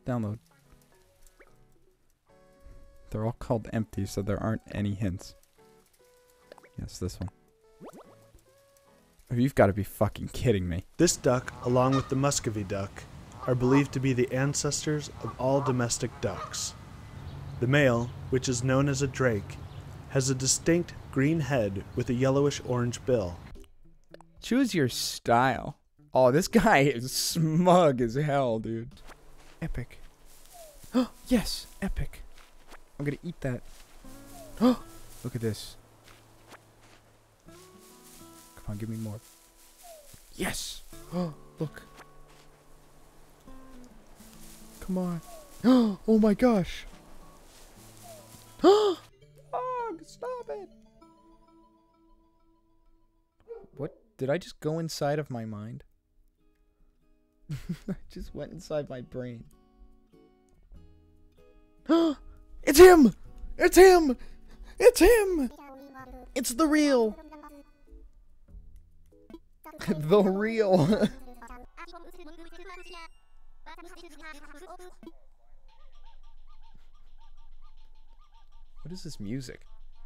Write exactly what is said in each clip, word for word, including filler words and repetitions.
Download. They're all called empty, so there aren't any hints. Yes, this one. Oh, you've got to be fucking kidding me. This duck, along with the Muscovy duck, are believed to be the ancestors of all domestic ducks. The male, which is known as a drake, has a distinct green head with a yellowish-orange bill. Choose your style. Oh, this guy is smug as hell, dude. Epic. Oh, yes, epic. I'm gonna eat that. Oh, look at this. Come on, give me more. Yes. Oh, look. Come on. Oh my gosh. Oh, stop it. What? Did I just go inside of my mind? I just went inside my brain. It's him! It's him! It's him! It's the real! The real! What is this music?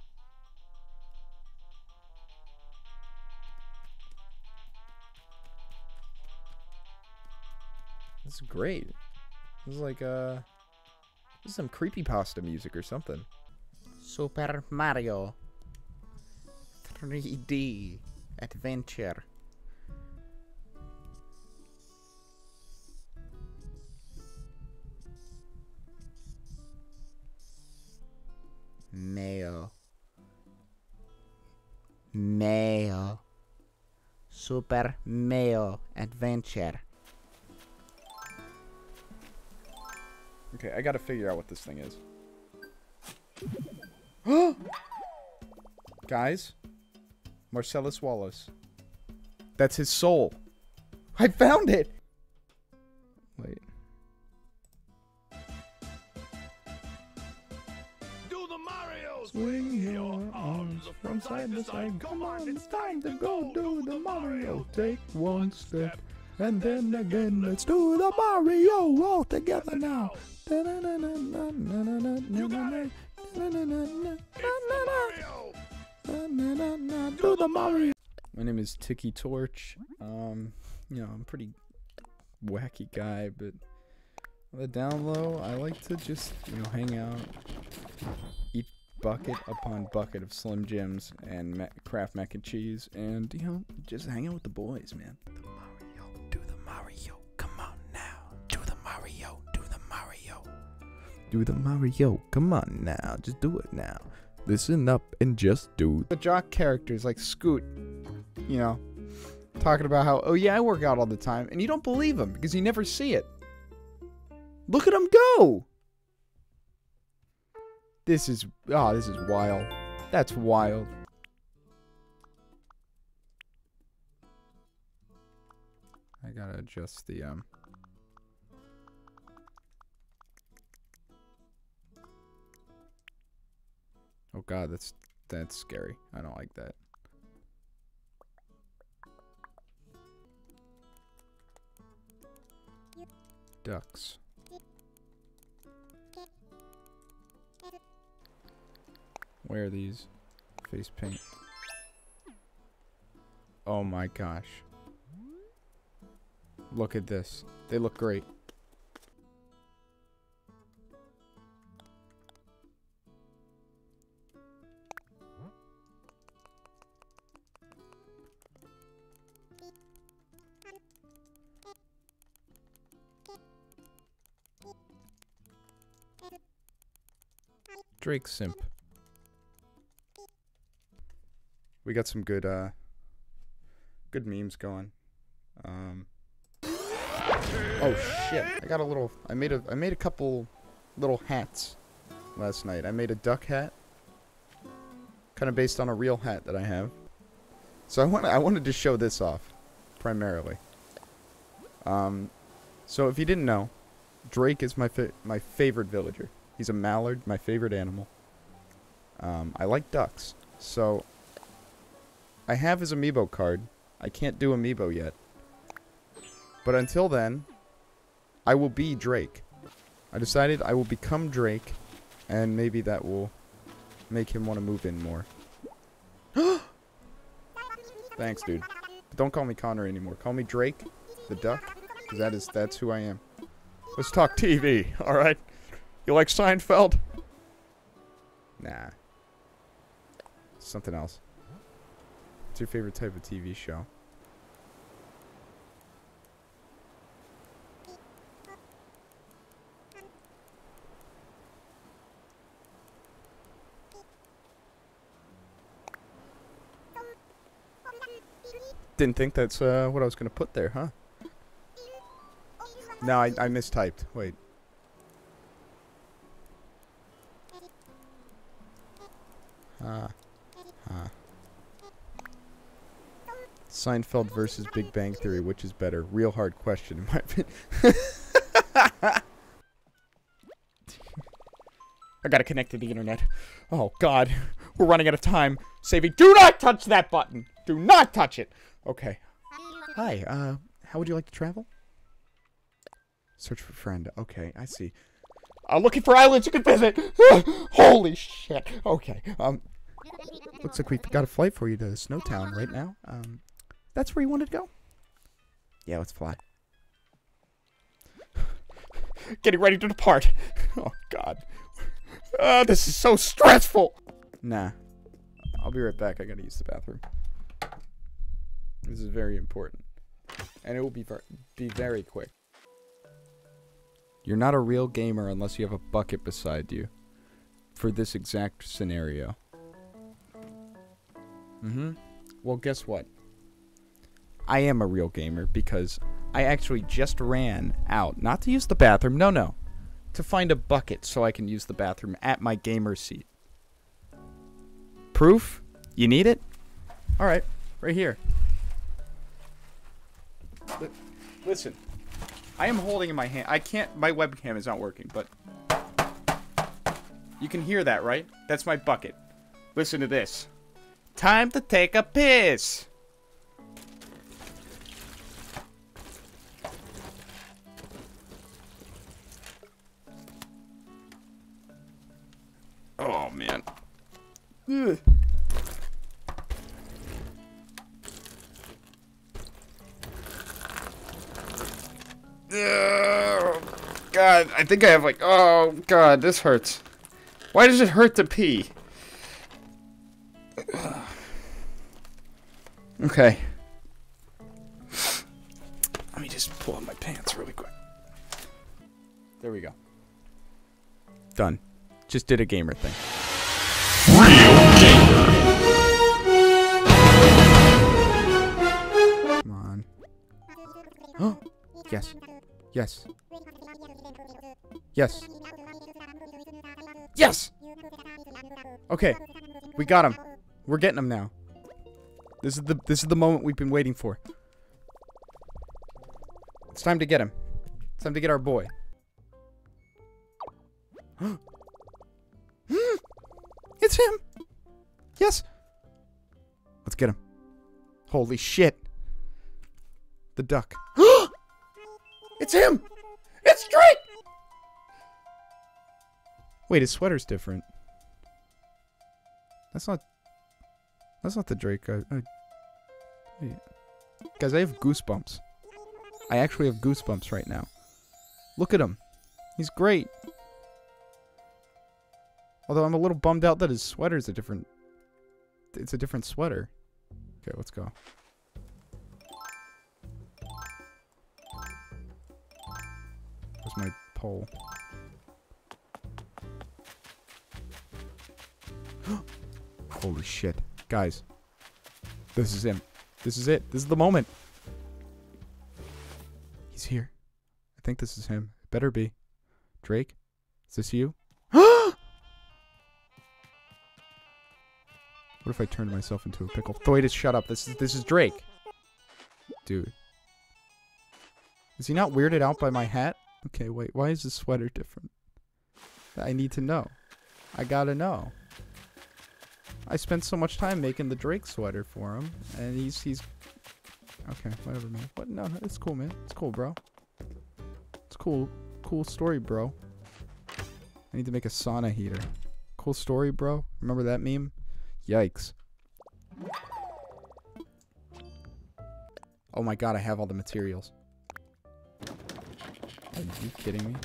This is great. This is like, uh... this is some creepypasta music or something. Super Mario three D Adventure. Mayo. Mayo. Super Mayo Adventure. Okay, I gotta figure out what this thing is. Guys, Marcellus Wallace. That's his soul. I found it! Wait. Do the Mario! Swing your arms from side to side. Come on, it's time to go do the Mario. Take one step, and then again, let's do the Mario all together now. You got it! Do the Mario. My name is Tiki Torch. Um, you know, I'm a pretty wacky guy, but on the down low, I like to just, you know, hang out, eat bucket upon bucket of Slim Jims and ma Kraft mac and cheese, and, you know, just hang out with the boys, man. The Mario, do the Mario, come on now, do the Mario, do the Mario. Do the Mario, come on now, just do it now. Listen up and just do. The jock characters like Scoot, you know, talking about how, oh yeah, I work out all the time, and you don't believe him because you never see it. Look at him go! This is, oh, this is wild. That's wild. I gotta adjust the, um... oh god, that's, that's scary. I don't like that. Ducks. Where are these? Face paint. Oh my gosh. Look at this. They look great. Drake simp. We got some good uh good memes going. Um Oh shit. I got a little I made a I made a couple little hats last night. I made a duck hat. Kind of based on a real hat that I have. So I want I wanted to show this off primarily. Um so if you didn't know, Drake is my fa my favorite villager. He's a mallard, my favorite animal. Um, I like ducks. So, I have his amiibo card. I can't do amiibo yet. But until then, I will be Drake. I decided I will become Drake, and maybe that will make him want to move in more. Thanks, dude. But don't call me Connor anymore. Call me Drake, the duck, because that is, that's who I am. Let's talk T V, alright? You like Seinfeld? Nah. Something else. What's your favorite type of T V show? Didn't think that's uh, what I was gonna put there, huh? No, I, I mistyped. Wait. Ah. Huh. Seinfeld versus Big Bang Theory, which is better? Real hard question, in my opinion. I gotta connect to the internet. Oh, God. We're running out of time. Saving. Do not touch that button! Do not touch it! Okay. Hi, uh, how would you like to travel? Search for friend. Okay, I see. I'm looking for islands you can visit! Holy shit! Okay, um... looks like we've got a flight for you to Snowtown right now. Um, that's where you wanted to go? Yeah, let's fly. Getting ready to depart. Oh, God. Uh, this is so stressful! Nah. I'll be right back. I gotta use the bathroom. This is very important. And it will be, ver be very quick. You're not a real gamer unless you have a bucket beside you. For this exact scenario. Mm-hmm. Well, guess what? I am a real gamer because I actually just ran out. Not to use the bathroom. No, no. To find a bucket so I can use the bathroom at my gamer seat. Proof? You need it? Alright. Right here. L listen. I am holding in my hand. I can't. My webcam is not working, but you can hear that, right? That's my bucket. Listen to this. Time to take a piss. Oh man. Ugh. Oh, God, I think I have like, oh, God, this hurts. Why does it hurt to pee? Okay. Let me just pull up my pants really quick. There we go. Done. Just did a gamer thing. Come on. Oh, yes. Yes. Yes. Yes! Okay. We got him. We're getting him now. This is the this is the moment we've been waiting for. It's time to get him. It's time to get our boy. It's him! Yes! Let's get him. Holy shit. The duck. It's him! It's Drake! Wait, his sweater's different. That's not... That's not the Drake. I, I, wait. Guys, I have goosebumps. I actually have goosebumps right now. Look at him. He's great. Although I'm a little bummed out that his sweater's a different... It's a different sweater. Okay, let's go. Where's my pole? Holy shit. Guys. This is him. This is it. This is the moment. He's here. I think this is him. It better be. Drake? Is this you? What if I turned myself into a pickle? Thoidus, shut up. This is this is Drake. Dude. Is he not weirded out by my hat? Okay, wait. Why is his sweater different? I need to know. I gotta know. I spent so much time making the Drake sweater for him, and he's he's okay. Whatever, man. What? No, it's cool, man. It's cool, bro. It's cool. Cool story, bro. I need to make a sauna heater. Cool story, bro. Remember that meme? Yikes. Oh my god, I have all the materials. Are you kidding me?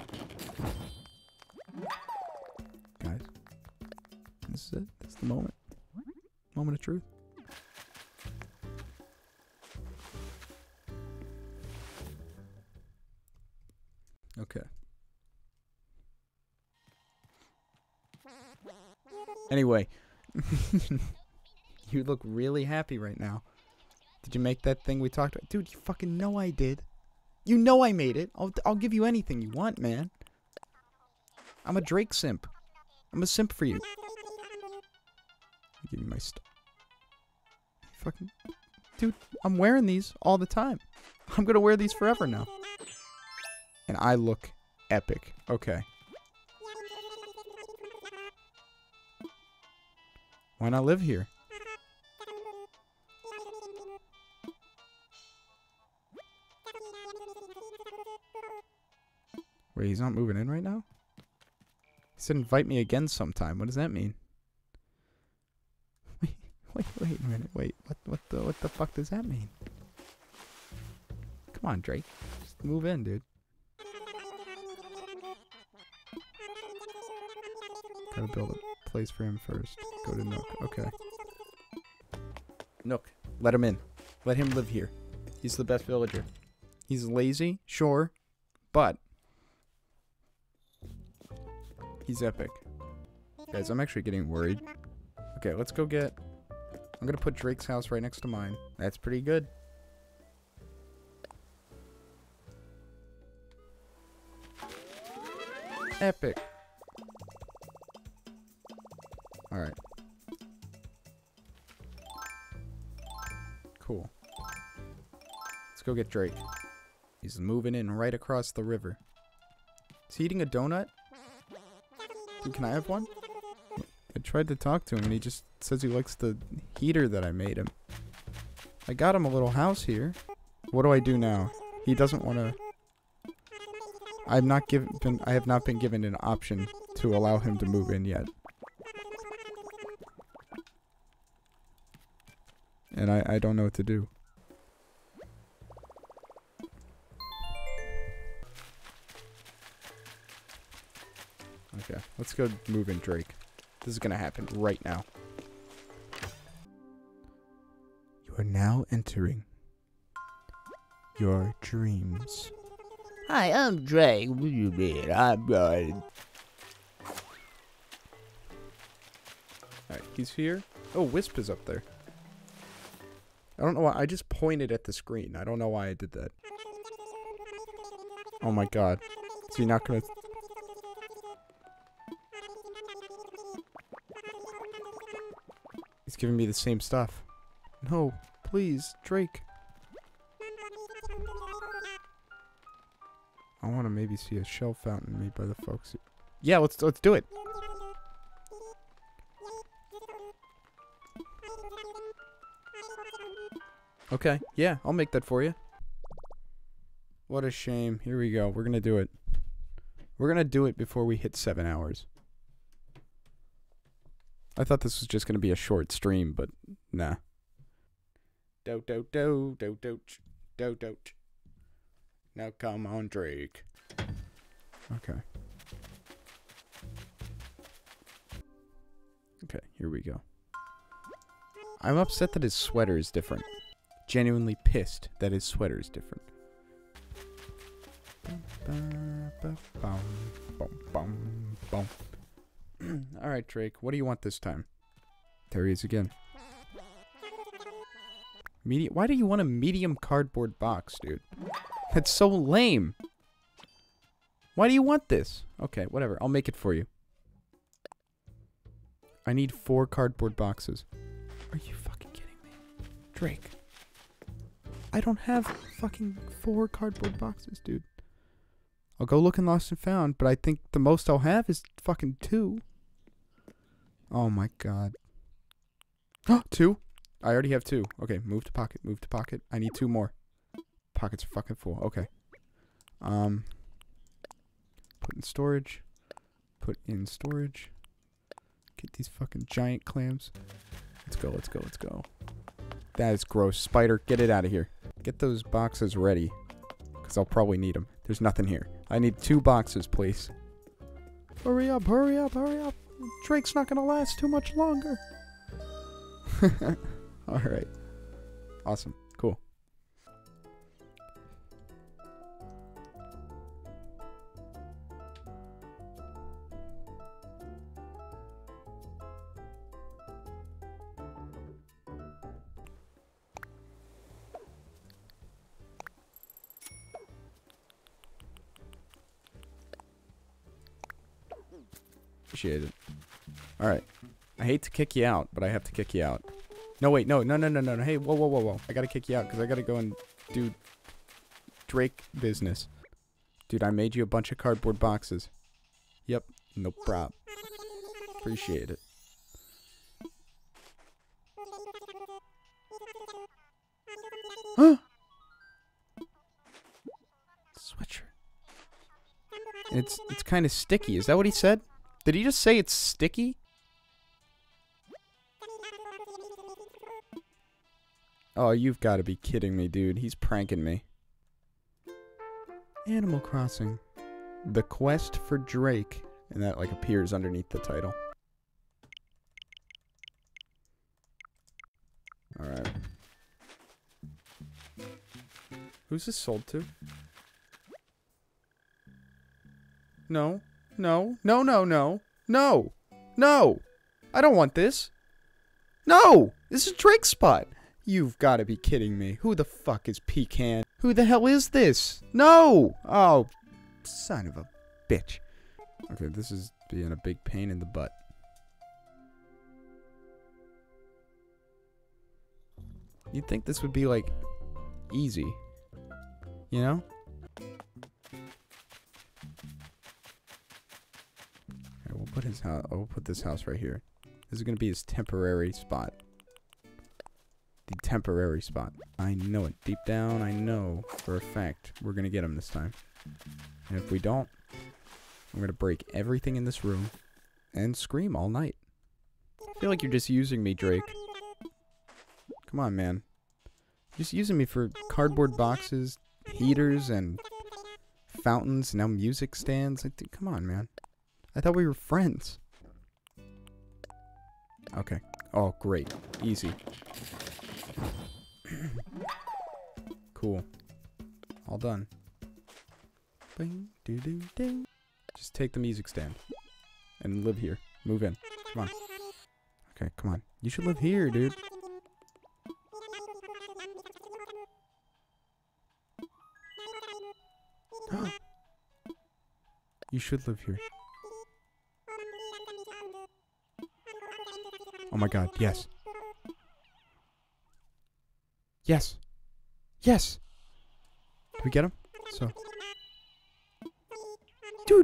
Guys. This is it. This is the moment. Moment of truth. Okay. Anyway. You look really happy right now. Did you make that thing we talked about? Dude, you fucking know I did. You know I made it. I'll, I'll give you anything you want, man. I'm a Drake simp. I'm a simp for you. Give me my stuff. Fucking... Dude, I'm wearing these all the time. I'm gonna wear these forever now. And I look epic. Okay. Why not live here? Wait, he's not moving in right now? He said invite me again sometime. What does that mean? Wait, wait, wait a minute. Wait, what what the what the fuck does that mean? Come on, Drake. Just move in, dude. Gotta build a place for him first. Go to Nook. Okay. Nook. Let him in. Let him live here. He's the best villager. He's lazy, sure, but he's epic. Guys, I'm actually getting worried. Okay, let's go get... I'm gonna put Drake's house right next to mine. That's pretty good. Epic. Alright. Cool. Let's go get Drake. He's moving in right across the river. Is he eating a donut? Dude, can I have one? I tried to talk to him and he just says he likes the heater that I made him. I got him a little house here. What do I do now? He doesn't want to... I've not given... I have not been given an option to allow him to move in yet. And I, I don't know what to do. Okay, let's go move in Drake. This is gonna happen right now. You are now entering your dreams. Hi, I'm Drake. What do you mean? I'm good. Alright, he's here. Oh, Wisp is up there. I don't know why. I just pointed at the screen. I don't know why I did that. Oh my god. Is he not gonna... He's giving me the same stuff. No, please, Drake. I want to maybe see a shell fountain made by the folks. Who... Yeah, let's let's do it. Okay, yeah, I'll make that for you. What a shame. Here we go. We're gonna do it. We're gonna do it before we hit seven hours. I thought this was just gonna be a short stream, but nah. Do do do do do do do. Now come on, Drake. Okay. Okay, here we go. I'm upset that his sweater is different. Genuinely pissed that his sweater is different. Alright, Drake, what do you want this time? There he is again. Medium. Why do you want a medium cardboard box, dude? That's so lame. Why do you want this? Okay, whatever. I'll make it for you. I need four cardboard boxes. Are you fucking kidding me? Drake. I don't have fucking four cardboard boxes, dude. I'll go look in Lost and Found, but I think the most I'll have is fucking two. Oh my god. Two? I already have two. Okay, move to pocket, move to pocket. I need two more. Pockets are fucking full. Okay. Um, put in storage. put in storage. Get these fucking giant clams. Let's go, let's go, let's go. That is gross. Spider, get it out of here. Get those boxes ready. Because I'll probably need them. There's nothing here. I need two boxes, please. Hurry up, hurry up, hurry up. Drake's not gonna last too much longer. Alright. Awesome. Cool. Appreciate it. Alright. I hate to kick you out, but I have to kick you out. No, wait, no, no, no, no, no, no. Hey, whoa, whoa, whoa, whoa. I gotta kick you out because I gotta go and do Drake business. Dude, I made you a bunch of cardboard boxes. Yep, no prob. Appreciate it. Huh? Sweatshirt. It's, it's kind of sticky. Is that what he said? Did he just say it's sticky? Oh, you've got to be kidding me, dude. He's pranking me. Animal Crossing. The Quest for Drake. And that, like, appears underneath the title. Alright. Who's this sold to? No. No. No, no, no. No. No. I don't want this. No! This is Drake's spot. You've got to be kidding me. Who the fuck is Pecan? Who the hell is this? No! Oh, son of a bitch. Okay, this is being a big pain in the butt. You'd think this would be, like, easy. You know? Okay, we'll put his house. We'll put this house right here. This is gonna be his temporary spot. The temporary spot. I know it. Deep down, I know for a fact we're gonna get him this time. And if we don't, I'm gonna break everything in this room and scream all night. I feel like you're just using me, Drake. Come on, man. Just using me for cardboard boxes, heaters, and fountains, now music stands. Like, dude, come on, man. I thought we were friends. Okay. Oh, great. Easy. Cool. All done. Bing, doo doo ding. Just take the music stand. And live here. Move in. Come on. Okay, come on. You should live here, dude. You should live here. Oh my god, yes. Yes. Yes. Did we get him? So. Dude.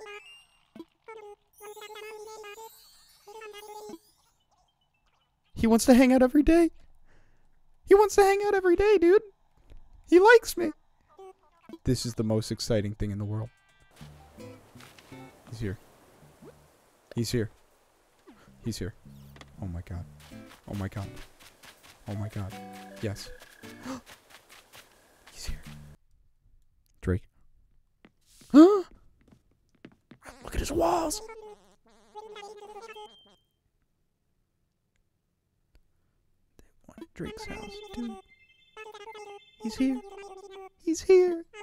He wants to hang out every day. He wants to hang out every day, dude. He likes me. This is the most exciting thing in the world. He's here. He's here. He's here. Oh my god. Oh my god. Oh my god. Yes. He's here. Drake. Huh? Look at his walls. They wanted Drake's house, dude. He's here. He's here.